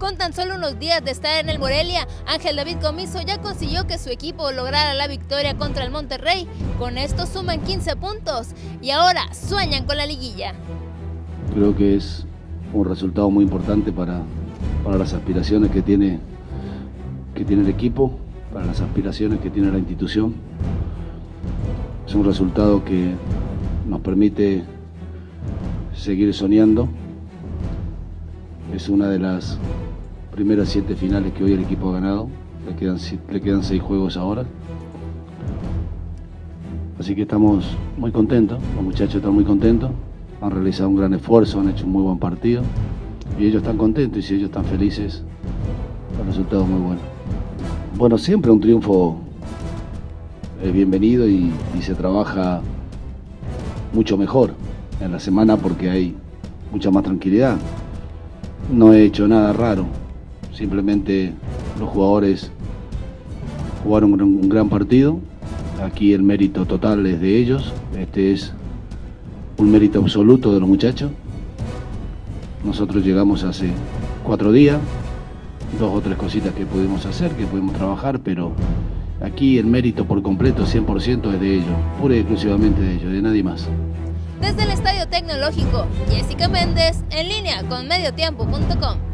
Con tan solo unos días de estar en el Morelia, Ángel David Comiso ya consiguió que su equipo lograra la victoria contra el Monterrey. Con esto suman 15 puntos y ahora sueñan con la liguilla. Creo que es un resultado muy importante para las aspiraciones que tiene el equipo, para las aspiraciones que tiene la institución. Es un resultado que nos permite seguir soñando. Es una de las primeras 7 finales que hoy el equipo ha ganado. Le quedan 6 juegos ahora. Así que estamos muy contentos, los muchachos están muy contentos. Han realizado un gran esfuerzo, han hecho un muy buen partido. Y ellos están contentos, y si ellos están felices, el resultado es muy bueno. Bueno, siempre un triunfo es bienvenido y se trabaja mucho mejor en la semana porque hay mucha más tranquilidad. No he hecho nada raro, simplemente los jugadores jugaron un gran partido. Aquí el mérito total es de ellos, este es un mérito absoluto de los muchachos. Nosotros llegamos hace 4 días, 2 o 3 cositas que pudimos hacer, que pudimos trabajar, pero aquí el mérito por completo, 100% es de ellos, pura y exclusivamente de ellos, de nadie más. Desde el Estadio Tecnológico, Jessica Méndez, en línea con Mediotiempo.com.